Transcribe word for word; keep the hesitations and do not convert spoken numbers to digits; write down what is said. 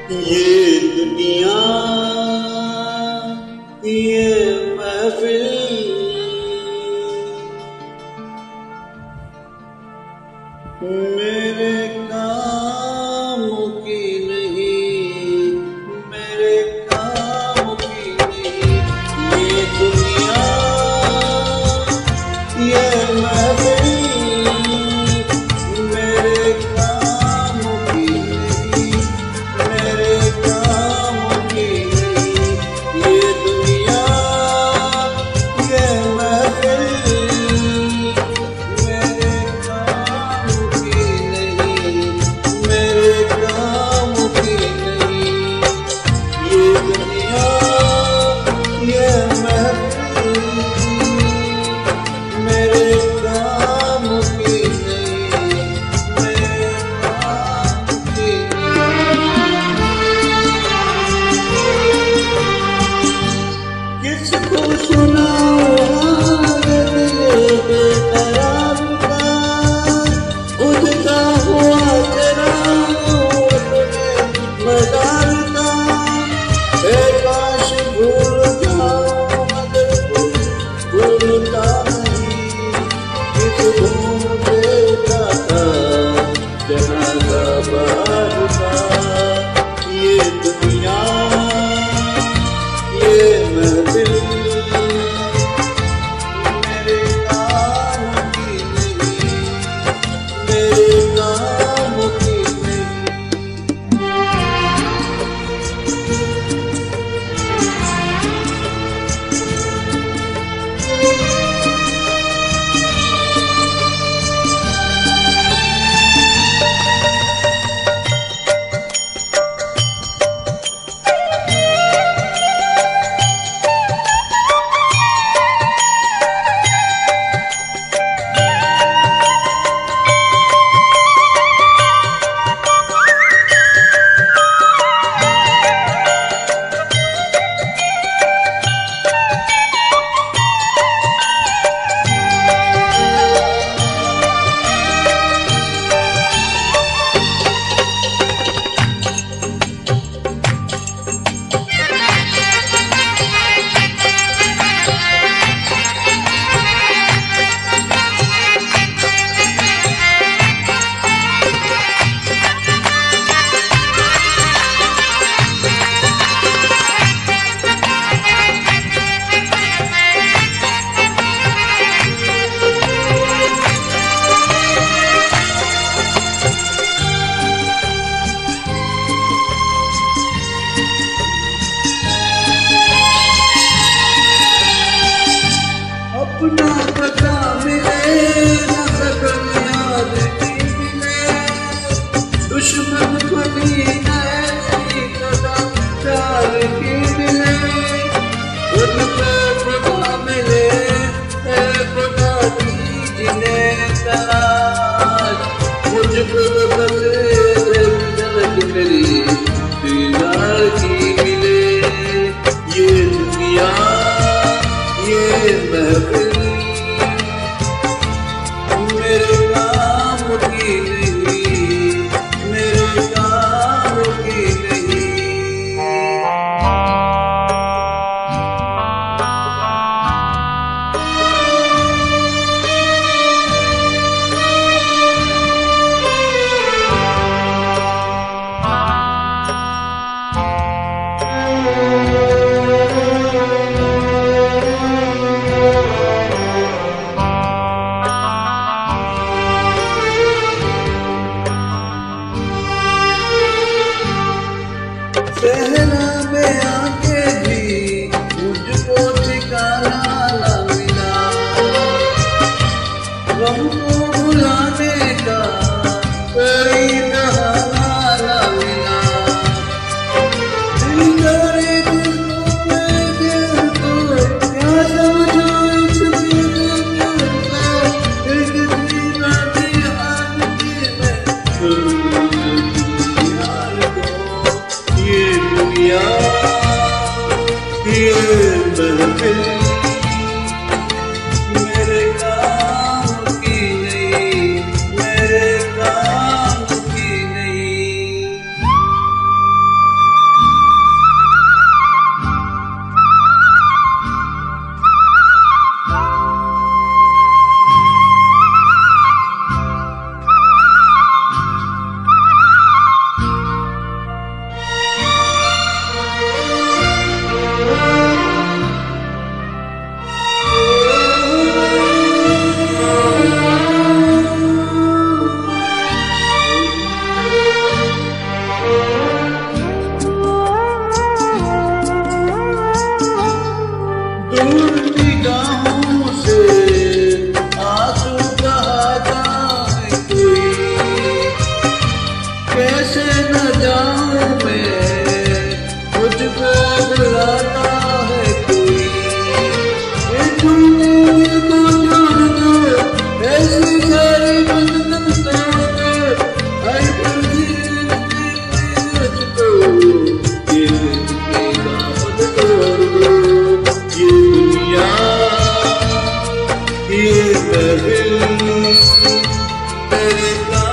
ये दुनिया ये महफिल मेरे काम की नहीं, मेरे काम की नहीं। ये दुनिया ये महफिल मेरे काम की नहीं, मेरे काम की नहीं। ये दुनिया ये महफिल मेरे काम की नहीं, मेरे काम की नहीं। ये दुनिया ये महफिल मेरे काम की नहीं, मेरे काम की नहीं। किसको सुनाऊं बेकरार का उड़ता हुआ चराऊं अपने मदार का। ए काश भूल जाऊं मगर भूलता नहीं। किस धूम पे जाता जनाजा बाहर का। ये दुनिया ये महफिल मेरे काम की नहीं, मेरे काम की नहीं। अपना पता मिले न सकल याद की मिले। दुश्मन कभी न ऐसी कदम चाल की मिले। उन पे खुदा मिले है खुदा की जिन्हें तलाश। मुझको बसे जलक मेरी दीदार की मिले। ये दुनिया ये महफिल मेरे काम की नहीं, मेरे काम की नहीं। सहरा में आके भी मुझको ठिकाना न मिला। गम को भुलाने का कोई बहाना न मिला। दिल करे तुझको मैं दिल को क्या समझो इस दिल को। एक जीना की हाल की मैं ये दुनिया तेरे